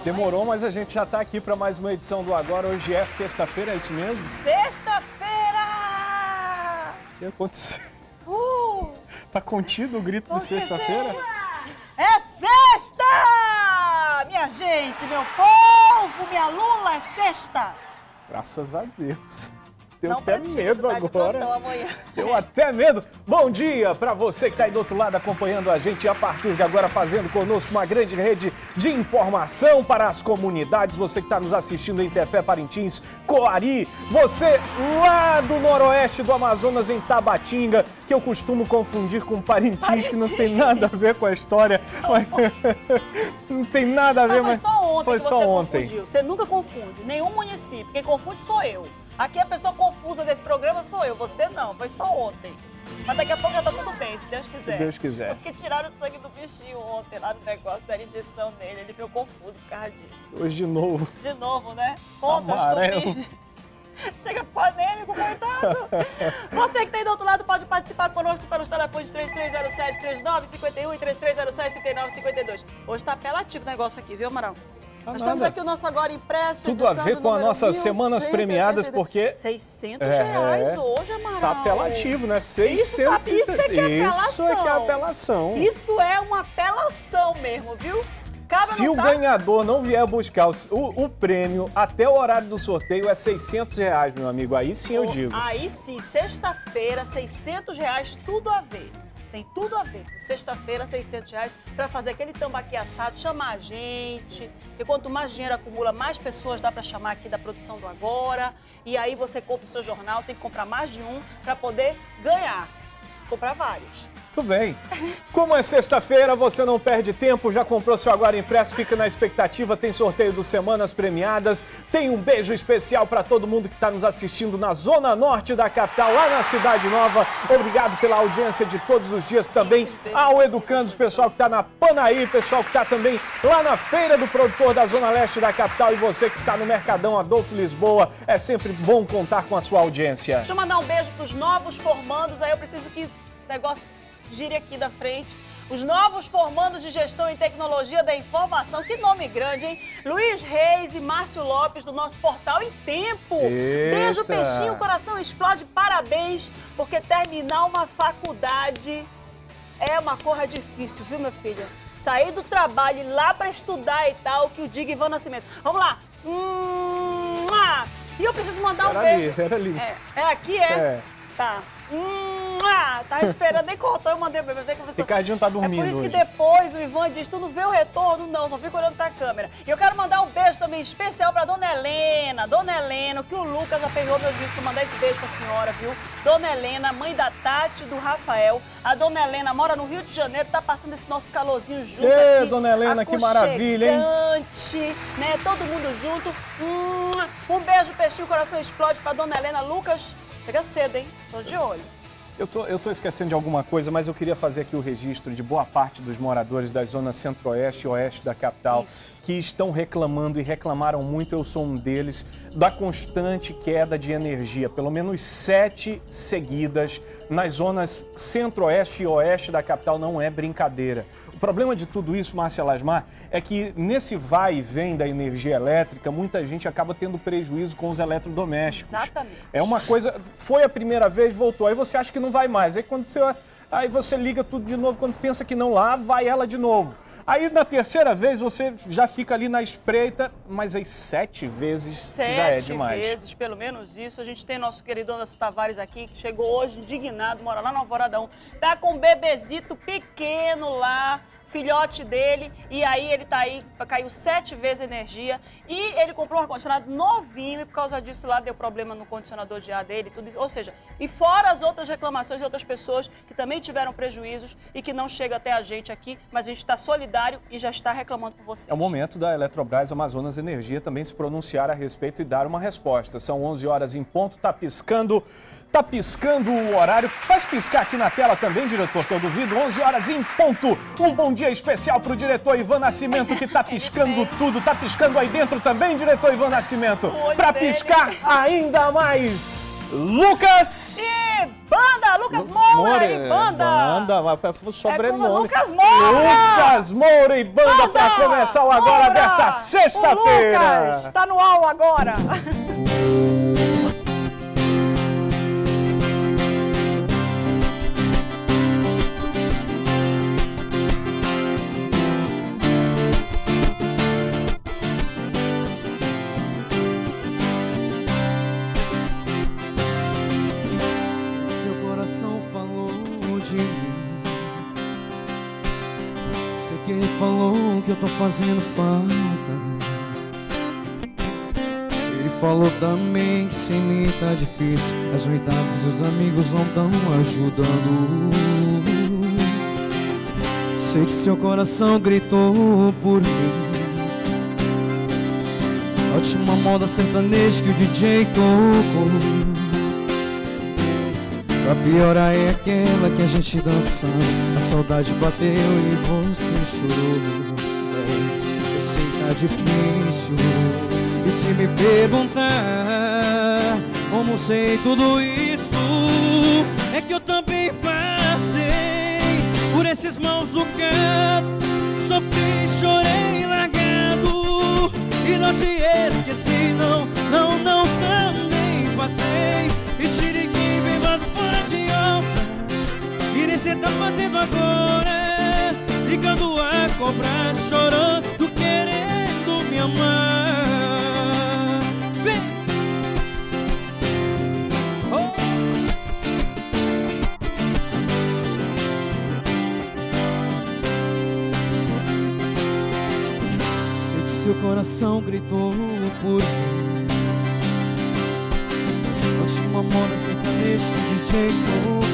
Demorou, mas a gente já está aqui para mais uma edição do Agora. Hoje é sexta-feira, é isso mesmo? Sexta-feira! O que aconteceu? Tá contido o grito de sexta-feira? É sexta! Minha gente, meu povo, minha Lula, é sexta! Graças a Deus. Deu Não até pratico, medo tá de agora. plantão amanhã. Deu até medo. Bom dia para você que está aí do outro lado acompanhando a gente e a partir de agora fazendo conosco uma grande rede de informação para as comunidades. Você que está nos assistindo em Tefé, Parintins, Coari. Você lá do noroeste do Amazonas, em Tabatinga, que eu costumo confundir com Parintins, que não tem nada a ver com a história. Mas... não tem nada a ver, mas... Foi só ontem foi que só você ontem. confundiu. Você nunca confunde, nenhum município. Quem confunde sou eu. Aqui a pessoa confusa desse programa sou eu, você não, foi só ontem. Mas daqui a pouco já tá tudo bem, se Deus quiser. Se Deus quiser. Porque tiraram o sangue do bichinho ontem lá no negócio da injeção dele, ele ficou confuso por causa disso. Hoje de novo. De novo, né? Ontem, Amarelo. Chega ficou anêmico, coitado. Você que tem do outro lado pode participar conosco pelos telefones 3307-3951 e 3307-3952. Hoje tá apelativo o negócio aqui, viu, Amaral? Nós temos aqui o nosso Agora Impresso. Tudo a ver com as nossas semanas premiadas, porque... R$600 hoje, Amaral. Tá apelativo, né? 600. Isso é que é apelação. Isso é que é apelação. Isso é uma apelação mesmo, viu? Se o ganhador não vier buscar o prêmio até o horário do sorteio, é R$600, meu amigo. Aí sim eu digo. Aí sim, sexta-feira, R$600, tudo a ver. Tem tudo a ver. Sexta-feira, R$600 para fazer aquele tambaqui assado, chamar a gente. Porque quanto mais dinheiro acumula, mais pessoas dá para chamar aqui da produção do Agora. E aí você compra o seu jornal, tem que comprar mais de um para poder ganhar. Comprar vários. Tudo bem. Como é sexta-feira, você não perde tempo, já comprou seu Agora Impresso, fica na expectativa, tem sorteio do Semanas Premiadas, tem um beijo especial para todo mundo que está nos assistindo na Zona Norte da capital, lá na Cidade Nova. Obrigado pela audiência de todos os dias também ao Educandos, pessoal que está na Panaí, pessoal que está também lá na Feira do Produtor da Zona Leste da capital e você que está no Mercadão Adolfo Lisboa. É sempre bom contar com a sua audiência. Deixa eu mandar um beijo para os novos formandos, aí eu preciso que o negócio gire aqui da frente. Os novos formandos de Gestão e Tecnologia da Informação, que nome grande, hein? Luiz Reis e Márcio Lopes, do nosso Portal em Tempo. Eita. Beijo, peixinho, coração explode, parabéns, porque terminar uma faculdade é uma coisa difícil, viu, minha filha? Sair do trabalho, ir lá para estudar e tal, que o diga Ivan Nascimento. Vamos lá. E eu preciso mandar um beijo. Era ali. É aqui, é? Tá. Tá esperando, nem cortou, eu mandei o bebê. Ricardinho tá dormindo. É por isso que hoje. depois o Ivan diz, tu não vê o retorno? Não, só fica olhando pra câmera. E eu quero mandar um beijo também especial pra Dona Helena, que o Lucas aperreou meus vídeos pra mandar esse beijo pra senhora, viu? Dona Helena, mãe da Tati e do Rafael. A Dona Helena mora no Rio de Janeiro, tá passando esse nosso calorzinho junto aqui. Dona Helena, que maravilha, hein? Né? Todo mundo junto. Um beijo, peixinho, coração explode pra Dona Helena. Lucas, chega cedo, hein? Tô de olho. Eu tô esquecendo de alguma coisa, mas eu queria fazer aqui o registro de boa parte dos moradores das zonas centro-oeste e oeste da capital que estão reclamando e reclamaram muito, eu sou um deles, da constante queda de energia. Pelo menos 7 seguidas nas zonas centro-oeste e oeste da capital, não é brincadeira. O problema de tudo isso, Márcia Lasmar, é que nesse vai e vem da energia elétrica, muita gente acaba tendo prejuízo com os eletrodomésticos. Exatamente. É uma coisa, foi a primeira vez, voltou, aí você acha que não vai mais. Aí você liga tudo de novo, quando pensa que não lá, vai ela de novo. Aí na terceira vez você já fica ali na espreita, mas aí 7 vezes já é demais. 7 vezes, pelo menos isso. A gente tem nosso querido Anderson Tavares aqui, que chegou hoje indignado, mora lá no Alvoradão. Tá com um bebezito pequeno lá, filhote dele, e aí ele tá aí, caiu 7 vezes a energia, e ele comprou um ar-condicionado novinho, e por causa disso lá deu problema no condicionador de ar dele, tudo isso. Ou seja, e fora as outras reclamações de outras pessoas que também tiveram prejuízos e que não chegam até a gente aqui, mas a gente está solidário e já está reclamando por vocês. É o momento da Eletrobras Amazonas Energia também se pronunciar a respeito e dar uma resposta. São 11 horas em ponto, tá piscando o horário. Faz piscar aqui na tela também, diretor, que eu duvido. 11 horas em ponto. Um bom dia especial para o diretor Ivan Nascimento, que tá piscando tudo. Tá piscando aí dentro também, diretor Ivan Nascimento. Para piscar ainda mais. Lucas! E banda! Lucas Moura e banda! Sobrenome. É Lucas Moura! Lucas Moura e banda para começar o Agora Moura! dessa sexta-feira! Lucas, tá no UOL agora! Sei que ele falou que eu tô fazendo falta. Ele falou também que sem mim tá difícil. As noitadas e os amigos não tão ajudando. Sei que seu coração gritou por mim. Ótima moda sertaneja que o DJ tocou. Pra piorar é aquela que a gente dança. A saudade bateu e você chorou. Eu sei que tá difícil. E se me perguntar como sei tudo isso, é que eu também passei por esses maus bocados. Sofri, chorei, largado. E não te esqueci, não, também passei. E tirei quem bebado fora de alta. E nem cê tá fazendo agora, ligando a cobrar, chorando, querendo me amar. Vem! Oh. Sei que seu coração gritou por mim. Uma moda sertaneja que o DJ tocou.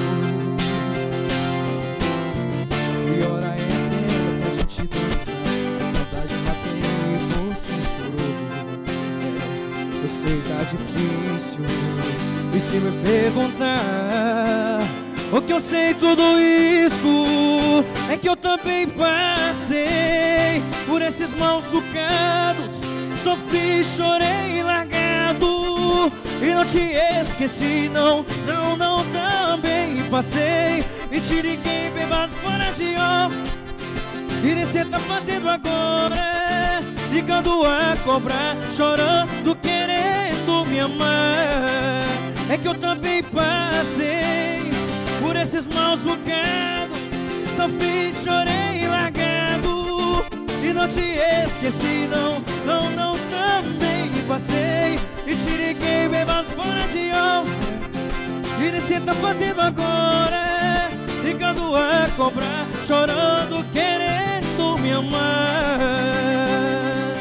E hora é aquela que a gente dança. A saudade bateu e você chorou. Eu sei que tá difícil. E se me perguntar o que eu sei tudo isso, é que eu também passei por esses maus bocados. Sofri, chorei, largado. E não te esqueci, não, também passei. E te liguei bebado fora de ó. E nem cê tá fazendo agora, ligando a cobrar, chorando, querendo me amar. É que eu também passei por esses maus bocados. Sofri, chorei, largado. E não te esqueci, não, também passei. E te liguei bebado fora de onda. E nem cê tá fazendo agora, ligando a cobrar, chorando, querendo me amar.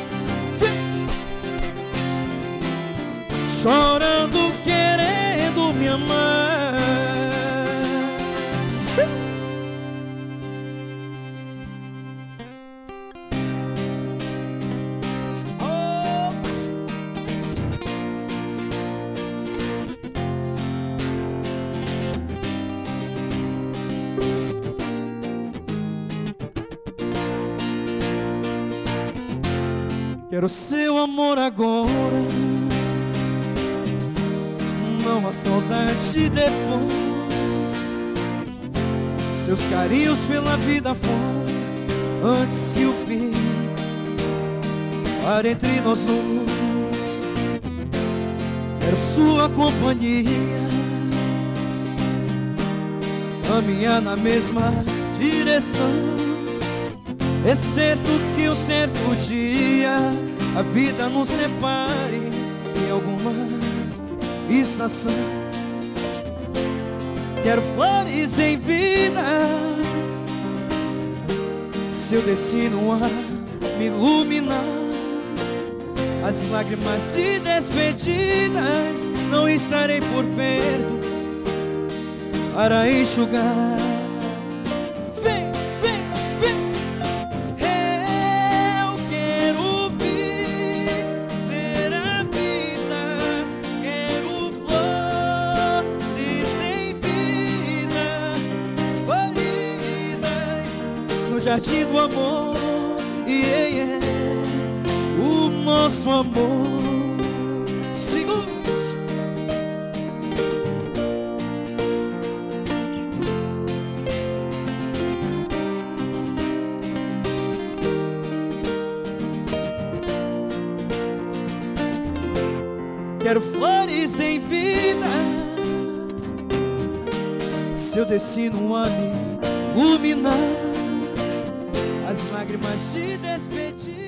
Chorando, querendo me amar. Quero seu amor agora, não a saudade depois. Seus carinhos pela vida fora, antes e o fim, para entre nós dois. Quero sua companhia, caminhar na mesma direção. É certo que um certo dia a vida nos separe em alguma estação. Quero flores em vida, seu destino a me iluminar. As lágrimas de despedidas não estarei por perto para enxugar. Jardim do amor, o nosso amor. Segura. quero flores em vida. Seu destino a me iluminar, as lágrimas de despedida.